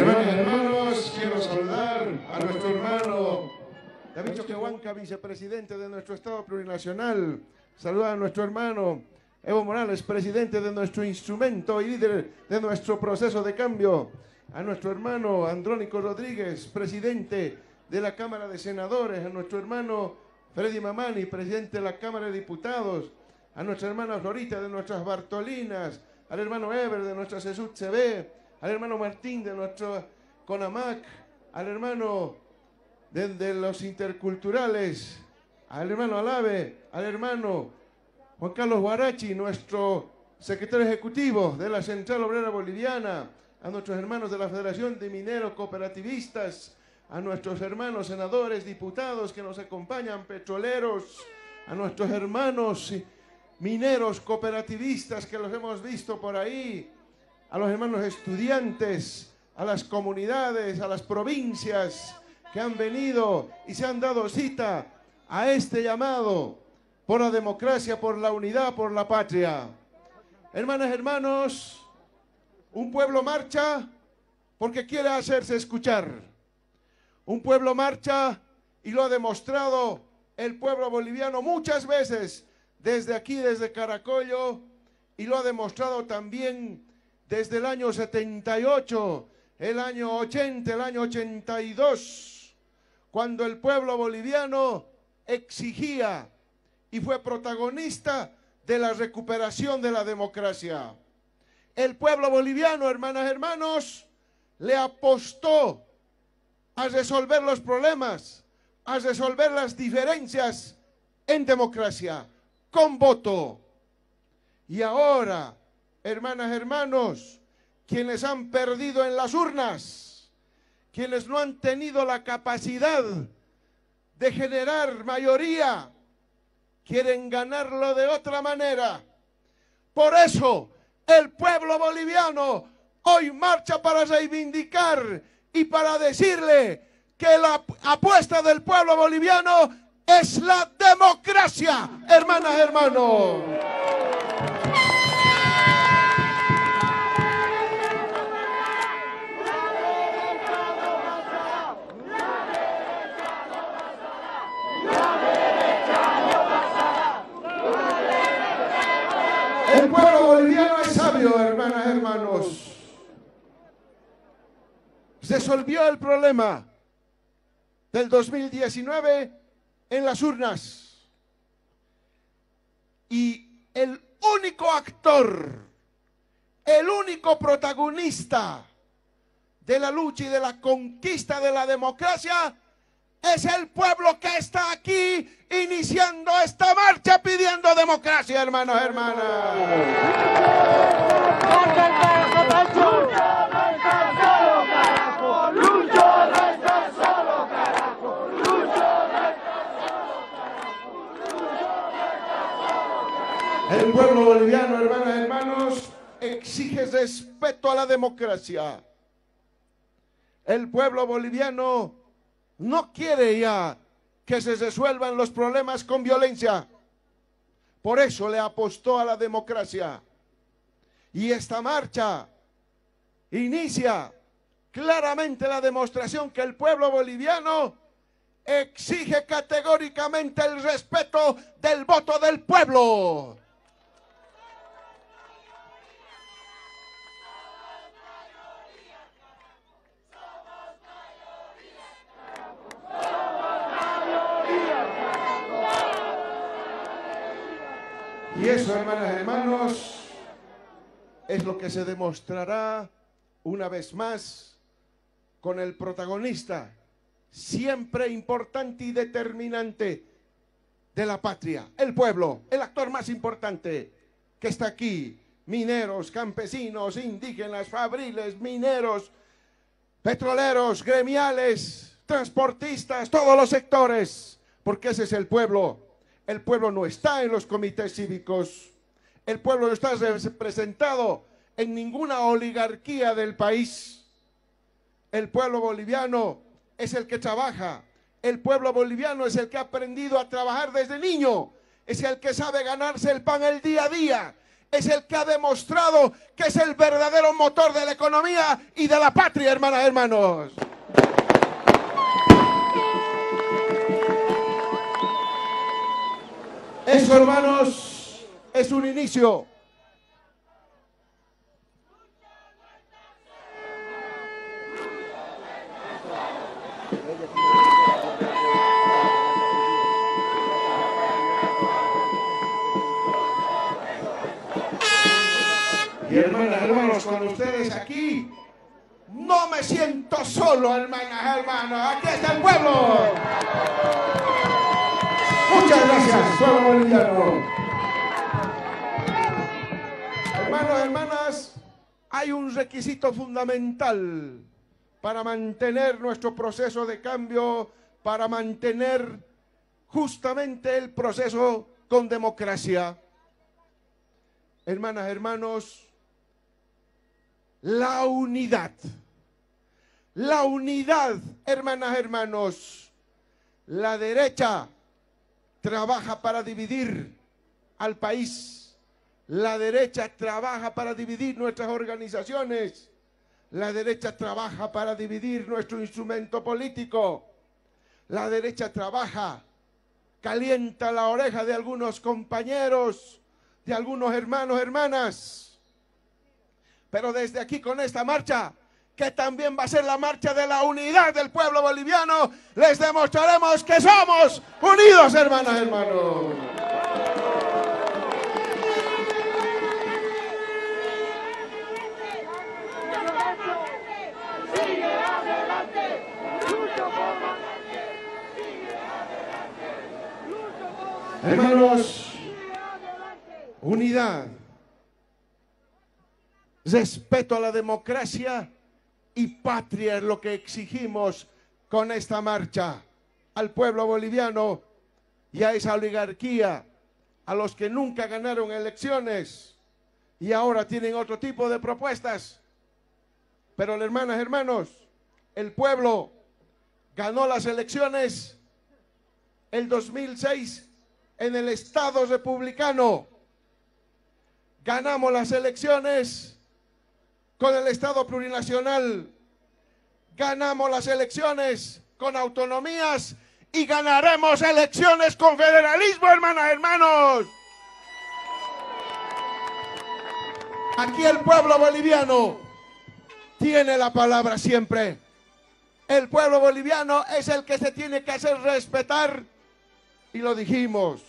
Hermanas y hermanos, quiero saludar a nuestro hermano David Choquehuanca, vicepresidente de nuestro Estado Plurinacional. Saludar a nuestro hermano Evo Morales, presidente de nuestro instrumento y líder de nuestro proceso de cambio. A nuestro hermano Andrónico Rodríguez, presidente de la Cámara de Senadores. A nuestro hermano Freddy Mamani, presidente de la Cámara de Diputados. A nuestra hermana Florita de nuestras Bartolinas. Al hermano Eber de nuestra CESUD CB. Al hermano Martín de nuestro CONAMAC. Al hermano de los interculturales. Al hermano Alave. Al hermano Juan Carlos Guarachi, nuestro secretario ejecutivo de la Central Obrera Boliviana. A nuestros hermanos de la Federación de Mineros Cooperativistas, a nuestros hermanos senadores, diputados que nos acompañan, petroleros, a nuestros hermanos mineros cooperativistas que los hemos visto por ahí, a los hermanos estudiantes, a las comunidades, a las provincias que han venido y se han dado cita a este llamado por la democracia, por la unidad, por la patria. Hermanas, hermanos, un pueblo marcha porque quiere hacerse escuchar. Un pueblo marcha y lo ha demostrado el pueblo boliviano muchas veces desde aquí, desde Caracollo, y lo ha demostrado también desde el año 78, el año 80, el año 82, cuando el pueblo boliviano exigía y fue protagonista de la recuperación de la democracia. El pueblo boliviano, hermanas, hermanos, le apostó a resolver los problemas, a resolver las diferencias en democracia, con voto. Y ahora, hermanas, hermanos, quienes han perdido en las urnas, quienes no han tenido la capacidad de generar mayoría, quieren ganarlo de otra manera. Por eso, el pueblo boliviano hoy marcha para reivindicar y para decirle que la apuesta del pueblo boliviano es la democracia, hermanas, hermanos. El pueblo boliviano es sabio, hermanas, hermanos. Resolvió el problema del 2019 en las urnas. Y el único actor, el único protagonista de la lucha y de la conquista de la democracia es el pueblo que está aquí iniciando esta marcha pidiendo democracia, hermanos, hermanas. El pueblo boliviano, hermanas, hermanos, exige respeto a la democracia. El pueblo boliviano no quiere ya que se resuelvan los problemas con violencia. Por eso le apostó a la democracia. Y esta marcha inicia claramente la demostración que el pueblo boliviano exige categóricamente el respeto del voto del pueblo. Y eso, hermanas y hermanos, es lo que se demostrará una vez más con el protagonista, siempre importante y determinante de la patria, el pueblo, el actor más importante que está aquí. Mineros, campesinos, indígenas, fabriles, mineros, petroleros, gremiales, transportistas, todos los sectores, porque ese es el pueblo. El pueblo no está en los comités cívicos. El pueblo no está representado en ninguna oligarquía del país. El pueblo boliviano es el que trabaja. El pueblo boliviano es el que ha aprendido a trabajar desde niño. Es el que sabe ganarse el pan el día a día. Es el que ha demostrado que es el verdadero motor de la economía. autonomía y de la patria, hermanas y hermanos. Eso, hermanos, es un inicio. Y hermanas, hermanos, con ustedes aquí, no me siento solo, hermanas, hermanos. Aquí está el pueblo. Muchas gracias, pueblo boliviano. Hermanos, hermanas, hay un requisito fundamental para mantener nuestro proceso de cambio, para mantener justamente el proceso con democracia. Hermanas, hermanos, la unidad. La unidad, hermanas, hermanos. La derecha trabaja para dividir al país. La derecha trabaja para dividir nuestras organizaciones. La derecha trabaja para dividir nuestro instrumento político. La derecha trabaja, calienta la oreja de algunos compañeros, de algunos hermanos, hermanas. Pero desde aquí, con esta marcha, que también va a ser la marcha de la unidad del pueblo boliviano, les demostraremos que somos unidos, hermanas, hermanos. Hermanos, unidad, respeto a la democracia y patria es lo que exigimos con esta marcha al pueblo boliviano y a esa oligarquía, a los que nunca ganaron elecciones y ahora tienen otro tipo de propuestas. Pero, hermanas, hermanos, el pueblo ganó las elecciones el 2006 en el Estado republicano. Ganamos las elecciones con el Estado plurinacional. Ganamos las elecciones con autonomías y ganaremos elecciones con federalismo, hermanas, hermanos. Aquí el pueblo boliviano tiene la palabra siempre. El pueblo boliviano es el que se tiene que hacer respetar. Y lo dijimos.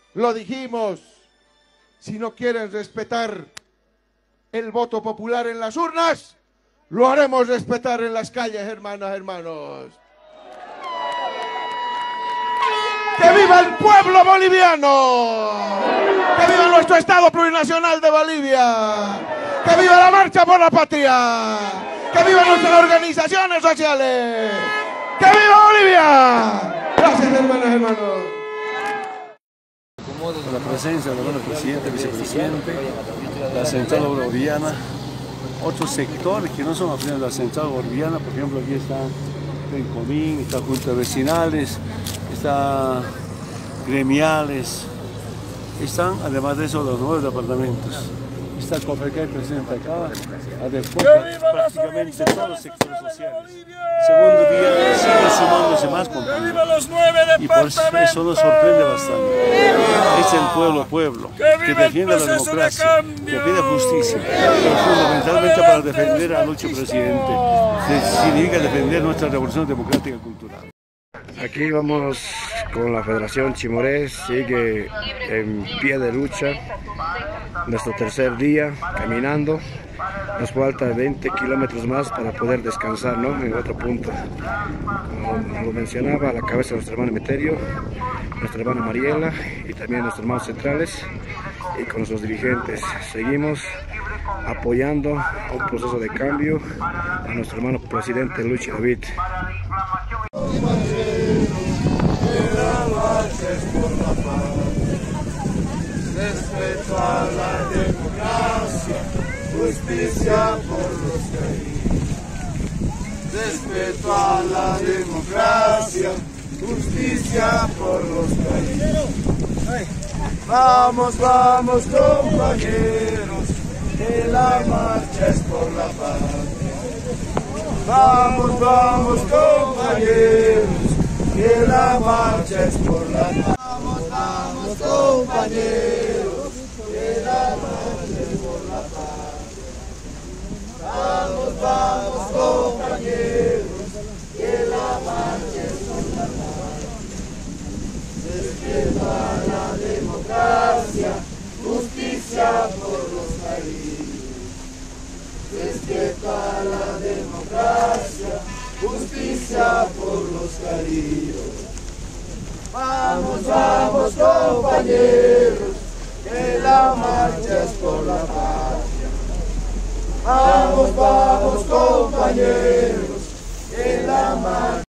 Si no quieren respetar el voto popular en las urnas, lo haremos respetar en las calles, hermanas, hermanos. ¡Que viva el pueblo boliviano! ¡Que viva nuestro Estado plurinacional de Bolivia! ¡Que viva la marcha por la patria! ¡Que viva nuestras organizaciones sociales! ¡Que viva Bolivia! Gracias, hermanas, hermanos. La presencia del hermano presidente, vicepresidente, la central boliviana, otros sectores que no son afines a la central boliviana, por ejemplo, aquí está Pencomín, está juntas vecinales, está gremiales, están además de eso los nuevos departamentos. Está Cofecay presente acá, prácticamente todos los sectores sociales. Segundo día sigue sumándose más compañeros. Y por eso nos sorprende bastante. Es el pueblo, que defiende la democracia, que pide justicia, pero fundamentalmente para defender a nuestro presidente. Significa defender nuestra revolución democrática y cultural. Aquí vamos con la Federación Chimorés, sigue en pie de lucha, nuestro tercer día caminando, nos falta 20 kilómetros más para poder descansar, ¿no?, en otro punto. Como lo mencionaba, a la cabeza de nuestro hermano Emeterio, nuestra hermana Mariela y también nuestros hermanos centrales y con nuestros dirigentes. Seguimos apoyando un proceso de cambio a nuestro hermano presidente Luis David. Respeto a la democracia, justicia por los caídos. Respeto a la democracia, justicia por los caídos. Vamos, vamos compañeros, que la marcha es por la patria. Vamos, vamos compañeros, que la marcha es por la paz. Vamos, vamos compañeros, que la marcha es por la paz. Vamos, vamos compañeros, que la marcha es por la paz. Despierta la democracia, justicia por los caídos. Despierta la democracia, justicia por los caídos. Vamos, vamos compañeros, que la marcha es por la patria. Vamos, vamos.